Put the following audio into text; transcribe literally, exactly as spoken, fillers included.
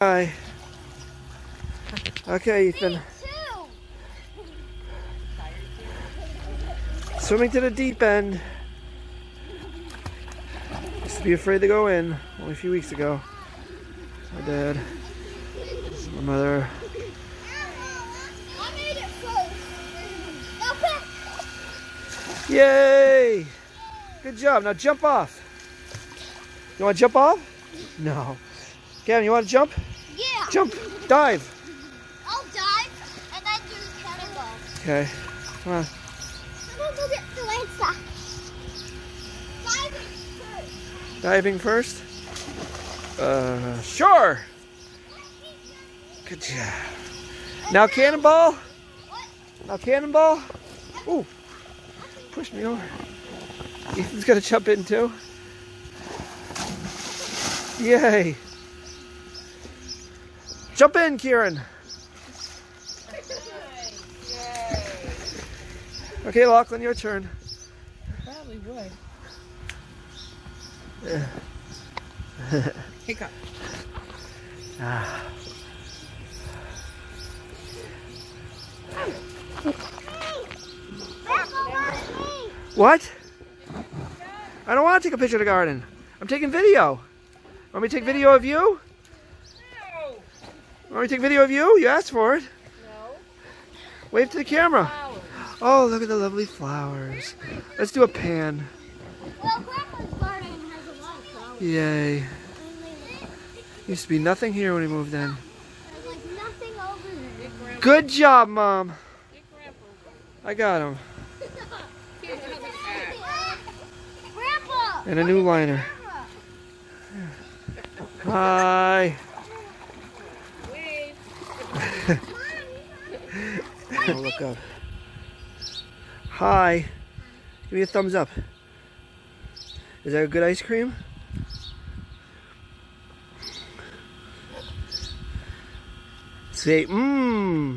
Hi. Okay, Ethan. Swimming to the deep end. Used to be afraid to go in only a few weeks ago. My dad, my mother. I made it first. Yay! Good job. Now jump off. You want to jump off? No. Gavin, you want to jump? Yeah. Jump. Dive. I'll dive and then do the cannonball. Okay. Come on. I'm gonna go get the Lancer. Diving first. Diving first? Uh, sure. Good job. Now cannonball. Now cannonball. Ooh. Push me over. Ethan's gonna jump in too. Yay. Jump in, Kieran. Okay, Lachlan, your turn. I probably would. Yeah. Hiccup. Ah. What? I don't want to take a picture of the garden. I'm taking video. Want me to take video of you? No. Want me to take video of you? You asked for it. No. Wave to the camera. Flowers. Oh, look at the lovely flowers. Let's do a pan. Well, Grandpa's garden has a lot of flowers. Yay. Used to be nothing here when we moved in. There's like nothing over there. Big grandpa. Good job, Mom. Big grandpa. I got him. Here's another cat. Grandpa! And a new liner. Hi. Wave. Oh, look up. Hi. Give me a thumbs up. Is that a good ice cream? Say, mmm.